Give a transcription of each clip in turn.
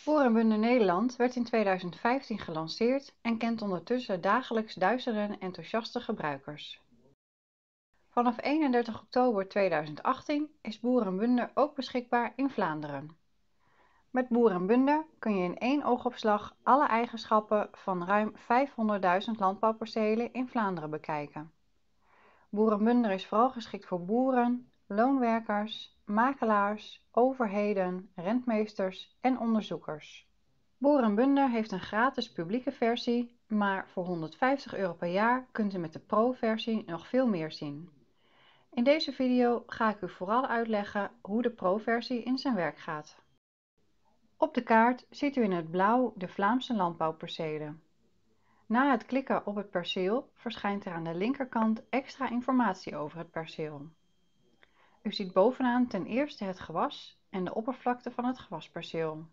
Boerenbunde Nederland werd in 2015 gelanceerd en kent ondertussen dagelijks duizenden enthousiaste gebruikers. Vanaf 31 oktober 2018 is Boerenbunde ook beschikbaar in Vlaanderen. Met Boerenbunde kun je in één oogopslag alle eigenschappen van ruim 500.000 landbouwpercelen in Vlaanderen bekijken. Boerenbunde is vooral geschikt voor boeren, loonwerkers, makelaars, overheden, rentmeesters en onderzoekers. Boerenbunde heeft een gratis publieke versie, maar voor €150 per jaar kunt u met de Pro-versie nog veel meer zien. In deze video ga ik u vooral uitleggen hoe de Pro-versie in zijn werk gaat. Op de kaart ziet u in het blauw de Vlaamse landbouwpercelen. Na het klikken op het perceel verschijnt er aan de linkerkant extra informatie over het perceel. U ziet bovenaan ten eerste het gewas en de oppervlakte van het gewasperceel.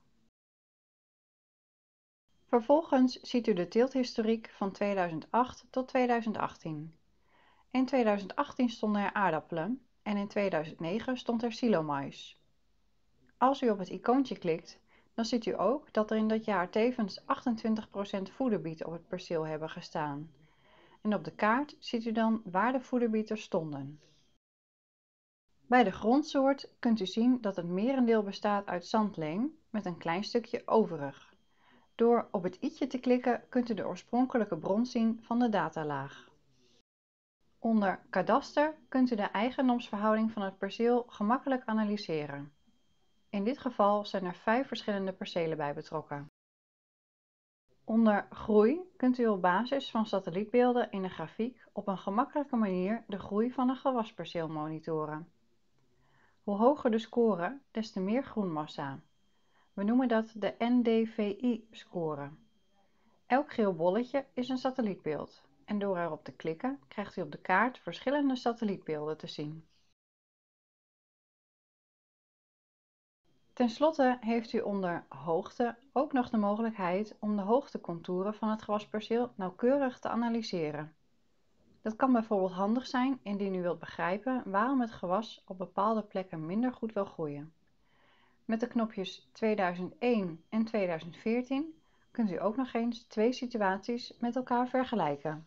Vervolgens ziet u de teelthistoriek van 2008 tot 2018. In 2018 stonden er aardappelen en in 2009 stond er silomais. Als u op het icoontje klikt, dan ziet u ook dat er in dat jaar tevens 28% voederbieten op het perceel hebben gestaan. En op de kaart ziet u dan waar de voederbieten stonden. Bij de grondsoort kunt u zien dat het merendeel bestaat uit zandleem met een klein stukje overig. Door op het i'tje te klikken kunt u de oorspronkelijke bron zien van de datalaag. Onder kadaster kunt u de eigendomsverhouding van het perceel gemakkelijk analyseren. In dit geval zijn er 5 verschillende percelen bij betrokken. Onder groei kunt u op basis van satellietbeelden in een grafiek op een gemakkelijke manier de groei van een gewasperceel monitoren. Hoe hoger de score, des te meer groenmassa. We noemen dat de NDVI-score. Elk geel bolletje is een satellietbeeld en door erop te klikken krijgt u op de kaart verschillende satellietbeelden te zien. Ten slotte heeft u onder hoogte ook nog de mogelijkheid om de hoogtecontouren van het gewasperceel nauwkeurig te analyseren. Dat kan bijvoorbeeld handig zijn indien u wilt begrijpen waarom het gewas op bepaalde plekken minder goed wil groeien. Met de knopjes 2001 en 2014 kunt u ook nog eens 2 situaties met elkaar vergelijken.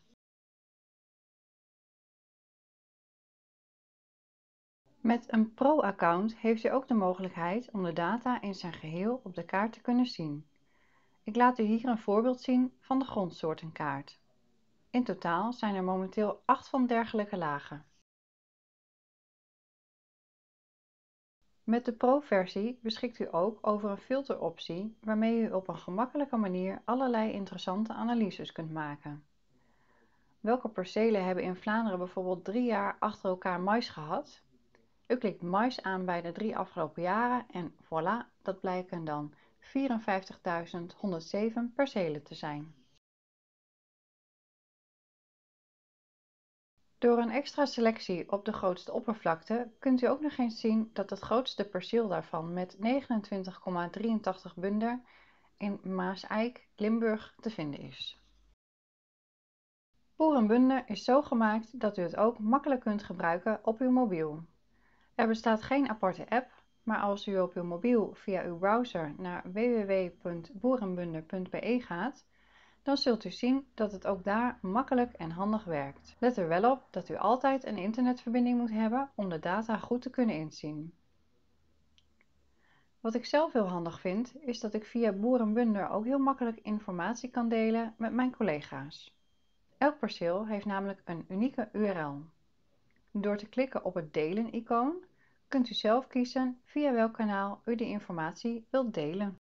Met een Pro-account heeft u ook de mogelijkheid om de data in zijn geheel op de kaart te kunnen zien. Ik laat u hier een voorbeeld zien van de grondsoortenkaart. In totaal zijn er momenteel 8 van dergelijke lagen. Met de Pro-versie beschikt u ook over een filteroptie waarmee u op een gemakkelijke manier allerlei interessante analyses kunt maken. Welke percelen hebben in Vlaanderen bijvoorbeeld 3 jaar achter elkaar mais gehad? U klikt mais aan bij de 3 afgelopen jaren en voilà, dat blijken dan 54.107 percelen te zijn. Door een extra selectie op de grootste oppervlakte kunt u ook nog eens zien dat het grootste perceel daarvan met 29,83 bunder in Maaseik, Limburg te vinden is. Boerenbunde is zo gemaakt dat u het ook makkelijk kunt gebruiken op uw mobiel. Er bestaat geen aparte app, maar als u op uw mobiel via uw browser naar www.boerenbunde.be gaat, dan zult u zien dat het ook daar makkelijk en handig werkt. Let er wel op dat u altijd een internetverbinding moet hebben om de data goed te kunnen inzien. Wat ik zelf heel handig vind, is dat ik via Boerenbunde ook heel makkelijk informatie kan delen met mijn collega's. Elk perceel heeft namelijk een unieke URL. Door te klikken op het delen-icoon kunt u zelf kiezen via welk kanaal u de informatie wilt delen.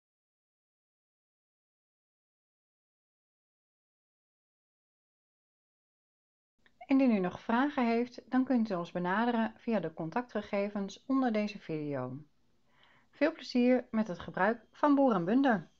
Indien u nog vragen heeft, dan kunt u ons benaderen via de contactgegevens onder deze video. Veel plezier met het gebruik van Boerenbunde!